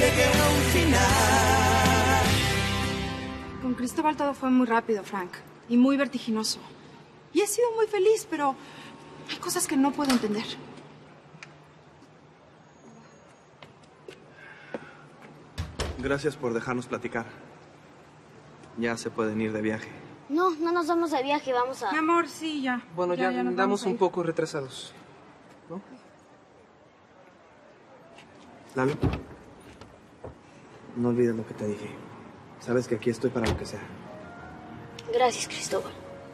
llegue a un final. Con Cristóbal todo fue muy rápido, Frank, y muy vertiginoso. Y he sido muy feliz, pero hay cosas que no puedo entender. Gracias por dejarnos platicar. Ya se pueden ir de viaje. No, no nos vamos de viaje, vamos a... Mi amor, sí, ya. Bueno, ya nos andamos vamos a un ir. poco retrasados, ¿no? Lalo, no olvides lo que te dije. Sabes que aquí estoy para lo que sea. Gracias, Cristóbal.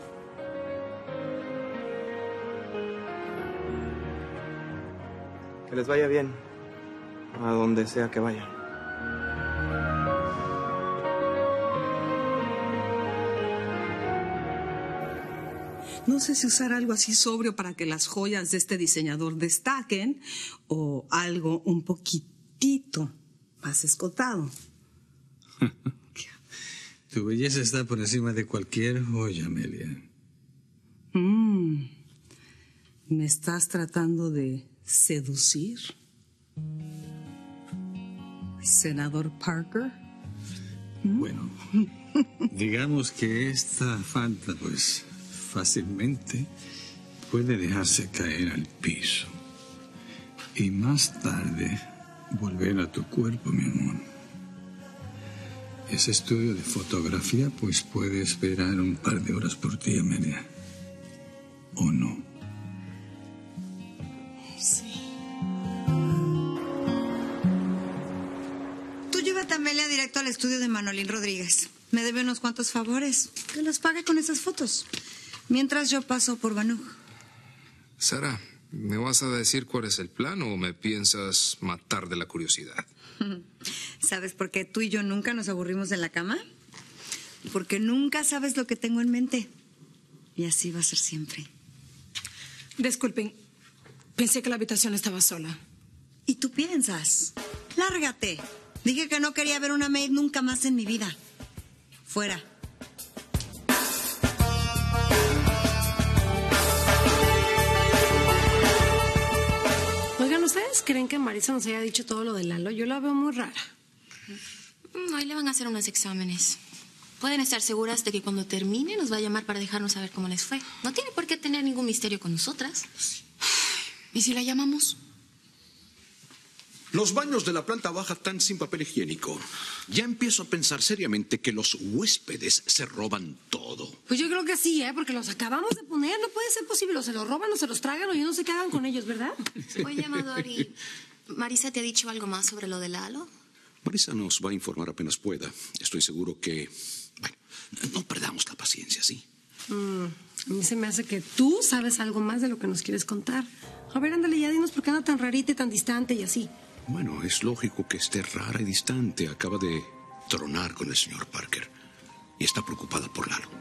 Que les vaya bien, a donde sea que vayan. No sé si usar algo así sobrio para que las joyas de este diseñador destaquen o algo un poquitito más escotado. Tu belleza está por encima de cualquier joya, Amelia. ¿Me estás tratando de seducir? Senador Parker. Bueno, digamos que esta falta, pues, fácilmente puede dejarse caer al piso. Y más tarde volver a tu cuerpo, mi amor. Ese estudio de fotografía, pues, puede esperar un par de horas por ti, Amelia. ¿O no? Sí. Tú llévate a Amelia directo al estudio de Manolín Rodríguez. Me debe unos cuantos favores. Que los pague con esas fotos. Mientras yo paso por Banú. Sara, ¿me vas a decir cuál es el plan o me piensas matar de la curiosidad? ¿Sabes por qué tú y yo nunca nos aburrimos en la cama? Porque nunca sabes lo que tengo en mente. Y así va a ser siempre. Disculpen, pensé que la habitación estaba sola. ¿Y tú piensas? Lárgate. Dije que no quería ver una maid nunca más en mi vida. Fuera. Oigan, ¿ustedes creen que Marisa nos haya dicho todo lo de Lalo? Yo la veo muy rara. Hoy le van a hacer unos exámenes. Pueden estar seguras de que cuando termine nos va a llamar para dejarnos saber cómo les fue. No tiene por qué tener ningún misterio con nosotras. ¿Y si la llamamos? Los baños de la planta baja están sin papel higiénico. Ya empiezo a pensar seriamente que los huéspedes se roban todo. Pues yo creo que sí, porque los acabamos de poner. No puede ser posible. O se los roban o se los tragan o yo no sé qué hagan con ellos, ¿verdad? Oye, Amadori, ¿Marisa te ha dicho algo más sobre lo de Lalo? Marisa nos va a informar apenas pueda. Estoy seguro que... Bueno, no perdamos la paciencia, ¿sí? A mí se me hace que tú sabes algo más de lo que nos quieres contar. A ver, ándale, ya dinos por qué anda tan rarita y tan distante y así. Bueno, es lógico que esté rara y distante. Acaba de tronar con el señor Parker. Y está preocupada por Lalo.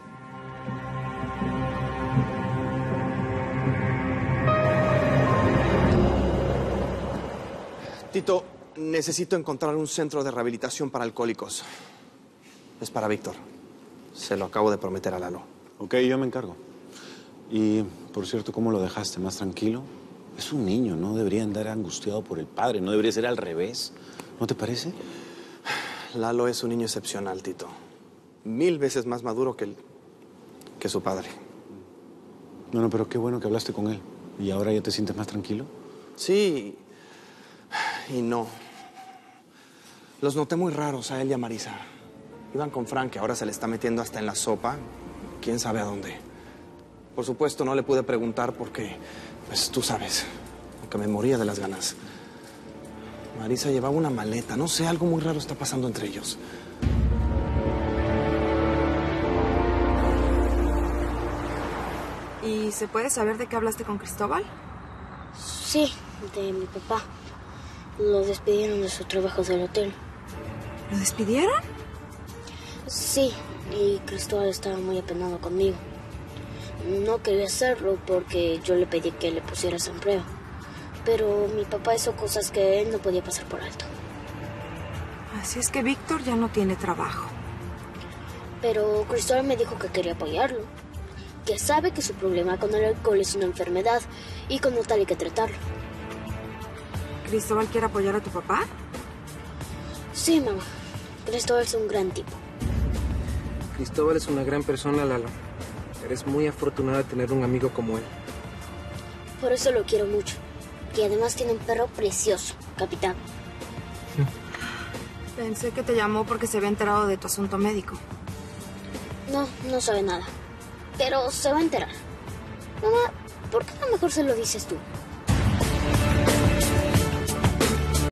Tito, necesito encontrar un centro de rehabilitación para alcohólicos. Es para Víctor. Se lo acabo de prometer a Lalo. Ok, yo me encargo. Y, por cierto, ¿cómo lo dejaste? ¿Más tranquilo? Es un niño, no debería andar angustiado por el padre. No debería ser al revés. ¿No te parece? Lalo es un niño excepcional, Tito. 1000 veces más maduro que su padre. No, pero qué bueno que hablaste con él. ¿Y ahora ya te sientes más tranquilo? Sí y no. Los noté muy raros a él y a Marisa. Iban con Frank, que ahora se le está metiendo hasta en la sopa. ¿Quién sabe a dónde? Por supuesto, no le pude preguntar porque, pues tú sabes, aunque me moría de las ganas. Marisa llevaba una maleta. No sé, algo muy raro está pasando entre ellos. ¿Y se puede saber de qué hablaste con Cristóbal? Sí, de mi papá. Lo despidieron de su trabajo del hotel. ¿Lo despidieron? Sí, y Cristóbal estaba muy apenado conmigo. No quería hacerlo porque yo le pedí que le pusiera empleo. Pero mi papá hizo cosas que él no podía pasar por alto. Así es que Víctor ya no tiene trabajo. Pero Cristóbal me dijo que quería apoyarlo. Que sabe que su problema con el alcohol es una enfermedad y como tal hay que tratarlo. ¿Cristóbal quiere apoyar a tu papá? Sí, mamá. Cristóbal es un gran tipo. Cristóbal es una gran persona, Lalo. Eres muy afortunada de tener un amigo como él. Por eso lo quiero mucho. Y además tiene un perro precioso, capitán. Pensé que te llamó porque se había enterado de tu asunto médico. No, no sabe nada. Pero se va a enterar. Mamá, ¿por qué no mejor se lo dices tú?